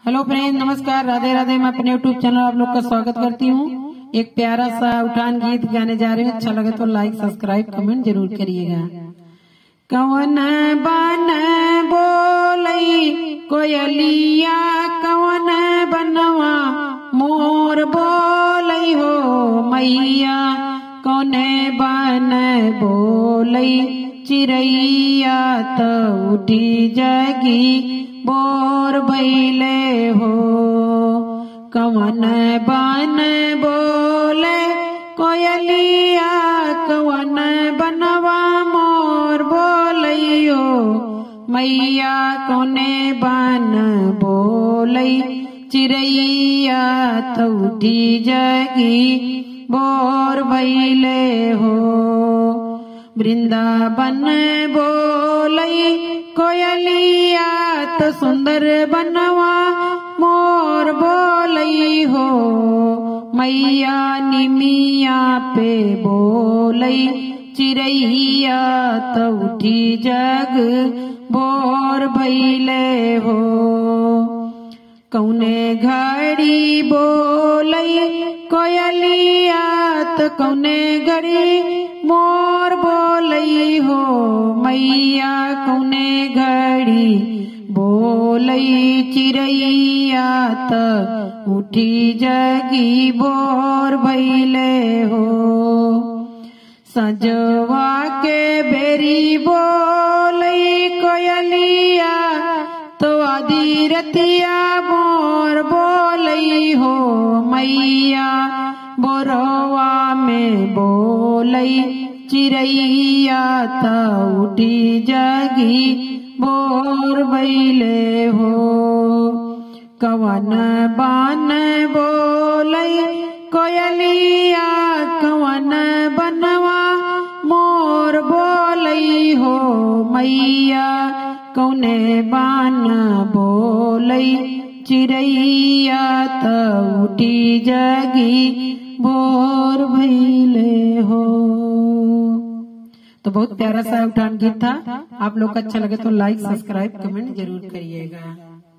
Hello friend, नमस्कार, राधे राधे। मैं अपने यूट्यूब चैनल आप लोग का स्वागत करती हूँ। एक प्यारा सा उठान गीत गाने जा रहे हैं। अच्छा लगे तो लाइक, सब्सक्राइब, कमेंट जरूर करिएगा। कवन बन बोलई कोयलिया, कवन बनवा मोर बोलई हो मैया, कौने बन बोलई चिड़ैया तो उठी जगी बोर बैले हो। कवन बन बोले कोयलिया, कवन बनवा मोर बोलैयो मैया, कौने बन बोलई चिड़ैया तो उठी जगी बोर बैले हो। वृंदावन बोलई कोयलिया तो सुंदर बनवा मोर बोलई हो मैया, निमिया पे बोलई चिड़ैया तो उठी जग बोर बैले हो। कौने घड़ी बोलई कोयलिया तो कौने घड़ी मोर बोलई हो मैया, कौने घड़ी बोलई चिड़ैया तो उठी जगी बोर बैले हो। सजवा के बेरी बोलई कोयलिया तो आधी रतिया मोर बोलई हो मैया, बोरवा में बोलई चिड़ैया तो उठी जगी बोर बैले हो। कवन बन बोलई कोयलिया, कवन बनवा मोर बोलई हो मैया, कौने बन बोलई चिड़ैया तो उठी जगी बोर भैले हो। तो बहुत प्यारा सा उठान गीत था। आप लोग को अच्छा लगे तो लाइक, सब्सक्राइब, कमेंट जरूर करिएगा।